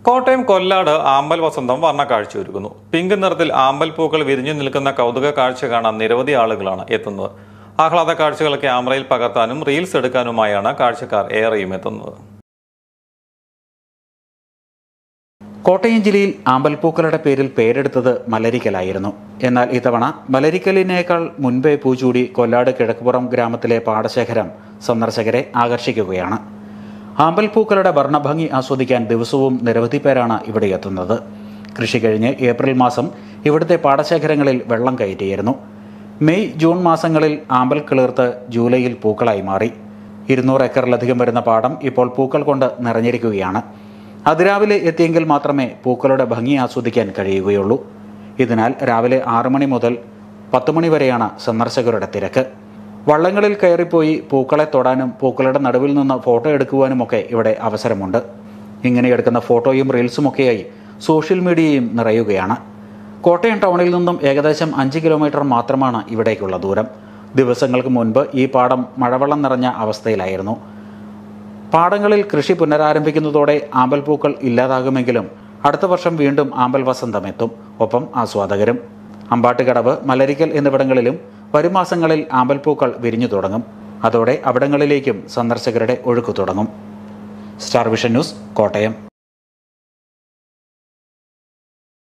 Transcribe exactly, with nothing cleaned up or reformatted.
കോട്ടയം കൊല്ലാട് ആമ്പൽ വസന്തം വർണ്ണ കാഴ്ചയൊരുക്കുന്നു. പിങ്ക് നിറത്തിൽ ആമ്പൽ പൂക്കൾ വിരിഞ്ഞു നിൽക്കുന്ന കൗതുക കാഴ്ച കാണാൻ നിരവധി ആളുകളാണ് എത്തുന്നത്. ആഹ്ലാദ കാഴ്ചകൾ ക്യാമറയിൽ പകർത്താനും റീൽസ് എടുക്കാനുമായാണ് കാഴ്ചക്കാർ ഏറെയും എത്തുന്നത്. കോട്ടയം ജില്ലയിൽ ആമ്പൽപ്പൂക്കളുടെ പേരിൽ പേരെടുത്തത് മലരിക്കലായിരുന്നു. എന്നാൽ ഇത്തവണ മലരിക്കലിനേക്കാൾ മുൻപേ പൂച്ചൂടി കൊല്ലാട് കിഴക്കുപുറം ഗ്രാമത്തിലെ പാടശേഖരം സന്ദർശകരെ ആകർഷിക്കുകയാണ്. ആമ്പൽപ്പൂക്കളുടെ വർണ്ണഭംഗി ആസ്വദിക്കാൻ ദിവസവും നിരവധി പേരാണ് ഇവിടെ എത്തുന്നത്. കൃഷി കഴിഞ്ഞ് ഏപ്രിൽ മാസം ഇവിടുത്തെ പാടശേഖരങ്ങളിൽ വെള്ളം കയറ്റിയിരുന്നു. മെയ് ജൂൺ മാസങ്ങളിൽ ആമ്പൽ കിളിർത്ത് ജൂലൈയിൽ പൂക്കളായി മാറി. ഇരുന്നൂറ് ഏക്കറിലധികം വരുന്ന പാടം ഇപ്പോൾ പൂക്കൾ കൊണ്ട് നിറഞ്ഞിരിക്കുകയാണ്. അതിരാവിലെ എത്തിയെങ്കിൽ മാത്രമേ പൂക്കളുടെ ഭംഗി ആസ്വദിക്കാൻ കഴിയുകയുള്ളൂ. ഇതിനാൽ രാവിലെ ആറു മണി മുതൽ പത്ത് മണി വരെയാണ് സന്ദർശകരുടെ തിരക്ക്. വള്ളങ്ങളിൽ കയറിപ്പോയി പൂക്കളെ തൊടാനും പൂക്കളുടെ നടുവിൽ നിന്ന് ഫോട്ടോ എടുക്കുവാനുമൊക്കെ ഇവിടെ അവസരമുണ്ട്. ഇങ്ങനെ എടുക്കുന്ന ഫോട്ടോയും റീൽസുമൊക്കെയായി സോഷ്യൽ മീഡിയയും നിറയുകയാണ്. കോട്ടയം ടൗണിൽ നിന്നും ഏകദേശം അഞ്ച് കിലോമീറ്റർ മാത്രമാണ് ഇവിടേക്കുള്ള ദൂരം. ദിവസങ്ങൾക്ക് മുൻപ് ഈ പാടം മഴവെള്ളം നിറഞ്ഞ അവസ്ഥയിലായിരുന്നു. പാടങ്ങളിൽ കൃഷി പുനരാരംഭിക്കുന്നതോടെ ആമ്പൽപ്പൂക്കൾ ഇല്ലാതാകുമെങ്കിലും അടുത്ത വർഷം വീണ്ടും ആമ്പൽ വസന്തം എത്തും. ഒപ്പം ആസ്വാദകരും. അമ്പാട്ടുകടവ്, മലരിക്കൽ എന്നിവിടങ്ങളിലും വരും മാസങ്ങളിൽ ആമ്പൽപ്പൂക്കൾ വിരിഞ്ഞു തുടങ്ങും. അതോടെ അവിടങ്ങളിലേക്കും സന്ദർശകരുടെ ഒഴുക്ക് തുടങ്ങും. Star vision news, Kottayam.